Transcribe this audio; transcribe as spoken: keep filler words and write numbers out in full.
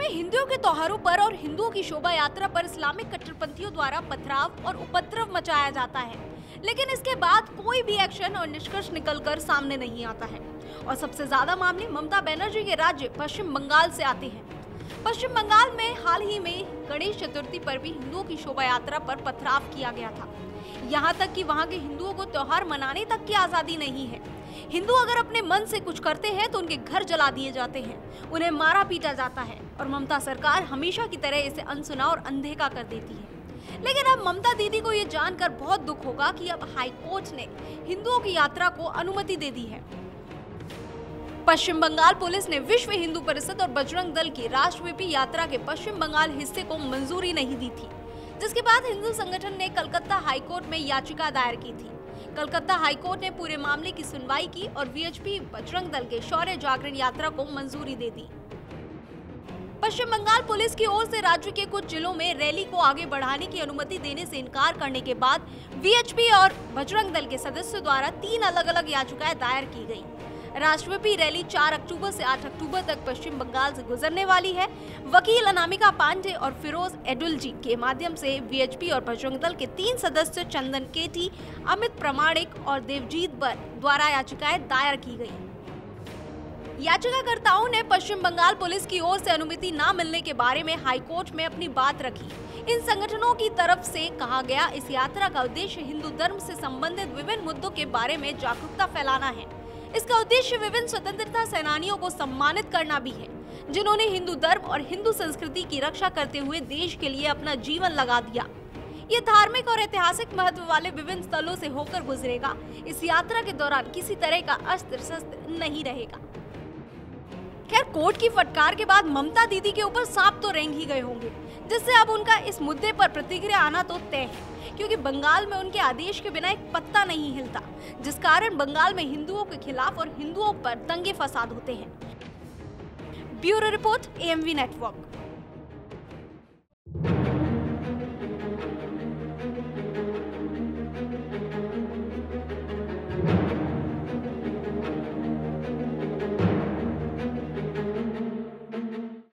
में हिंदुओं के त्योहारों पर और हिंदुओं की शोभा यात्रा पर इस्लामिक कट्टरपंथियों द्वारा पथराव और उपद्रव मचाया जाता है, लेकिन इसके बाद कोई भी एक्शन और निष्कर्ष निकलकर सामने नहीं आता है। और सबसे ज्यादा मामले ममता बनर्जी के राज्य पश्चिम बंगाल से आते हैं। पश्चिम बंगाल में हाल ही में गणेश चतुर्थी पर भी हिंदुओं की शोभा यात्रा पर पथराव किया गया था। यहाँ तक कि वहाँ के हिंदुओं को त्योहार मनाने तक की आजादी नहीं है। हिंदू अगर अपने मन से कुछ करते हैं तो उनके घर जला दिए जाते हैं, उन्हें मारा पीटा जाता है और ममता सरकार हमेशा की तरह इसे अनसुना और अनदेखा कर देती है। लेकिन अब ममता दीदी को ये जानकर बहुत दुख होगा कि अब हाई कोर्ट ने हिंदुओं की यात्रा को अनुमति दे दी है। पश्चिम बंगाल पुलिस ने विश्व हिंदू परिषद और बजरंग दल की राष्ट्रव्यापी यात्रा के पश्चिम बंगाल हिस्से को मंजूरी नहीं दी थी, जिसके बाद हिंदू संगठन ने कलकत्ता हाईकोर्ट में याचिका दायर की थी। कलकत्ता हाईकोर्ट ने पूरे मामले की सुनवाई की और वीएचपी बजरंग दल के शौर्य जागरण यात्रा को मंजूरी दे दी। पश्चिम बंगाल पुलिस की ओर से राज्य के कुछ जिलों में रैली को आगे बढ़ाने की अनुमति देने से इनकार करने के बाद वीएचपी और बजरंग दल के सदस्यों द्वारा तीन अलग अलग याचिकाएं दायर की गई। राष्ट्रव्यापी रैली चार अक्टूबर से आठ अक्टूबर तक पश्चिम बंगाल से गुजरने वाली है। वकील अनामिका पांडे और फिरोज एडुलजी के माध्यम से वीएचपी और बजरंग दल के तीन सदस्य चंदन केटी, अमित प्रमाणिक और देवजीत बर द्वारा याचिकाएं दायर की गई। याचिकाकर्ताओं ने पश्चिम बंगाल पुलिस की ओर से अनुमति न मिलने के बारे में हाईकोर्ट में अपनी बात रखी। इन संगठनों की तरफ से कहा गया, इस यात्रा का उद्देश्य हिंदू धर्म से संबंधित विभिन्न मुद्दों के बारे में जागरूकता फैलाना है। इसका उद्देश्य विभिन्न स्वतंत्रता सेनानियों को सम्मानित करना भी है, जिन्होंने हिंदू धर्म और हिंदू संस्कृति की रक्षा करते हुए देश के लिए अपना जीवन लगा दिया। ये धार्मिक और ऐतिहासिक महत्व वाले विभिन्न स्थलों से होकर गुजरेगा। इस यात्रा के दौरान किसी तरह का अस्त्र शस्त्र नहीं रहेगा। खैर, कोर्ट की फटकार के बाद ममता दीदी के ऊपर सांप तो रेंग ही गए होंगे, जिससे अब उनका इस मुद्दे पर प्रतिक्रिया आना तो तय है, क्योंकि बंगाल में उनके आदेश के बिना एक पत्ता नहीं हिलता, जिस कारण बंगाल में हिंदुओं के खिलाफ और हिंदुओं पर दंगे फसाद होते हैं। Bureau report, AMV network.